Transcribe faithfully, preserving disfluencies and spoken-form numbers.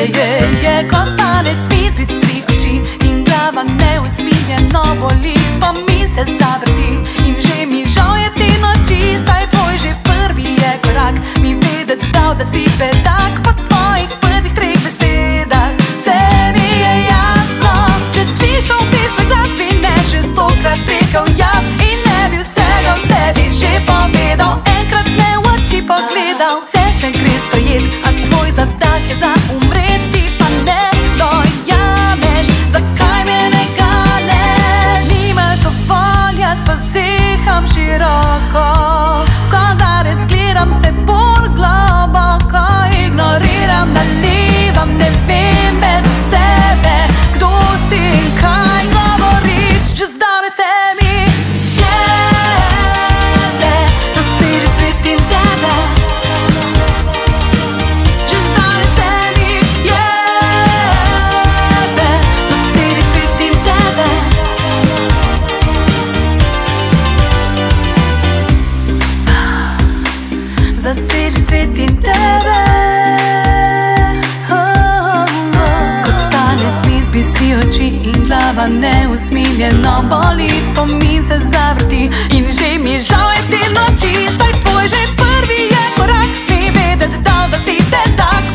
je, je, kostanec mi zbistri oči in glava neusmiljeno boli. Spomin se zavrti in že mi žal je te noči, saj tvoj že prvi je korak mi vedet dal, da si petak. Po tvojih prvih treh besedah vse mi je jasno. Če slišal bi svoj glas, bi ne že stokrat rekel jaz in ne bi vsega v sebi že povedal, enkrat me v oči pogledal. Vse še gre sprejet, a tvoj zadah je za umret, ti pa ne dojameš, zakaj me ne ganeš. Nimaš dovolj, jaz pa ziham široko, kozarec gledam se bolj globoko, ignoriram, nalivam, ne vem bez sebe, kdo si in kaj govoriš, če zdavne se mi jebe za celi svet in tebe. Že zdavne se mi jebe za celi svet in tebe. Za celi svet in tebe. Kostanec mi zbistri oči in glava neusmiljeno boli. Spomin se zavrti in že mi žal je te noči, saj tvoj že prvi je korak mi vedet dal, da si petak.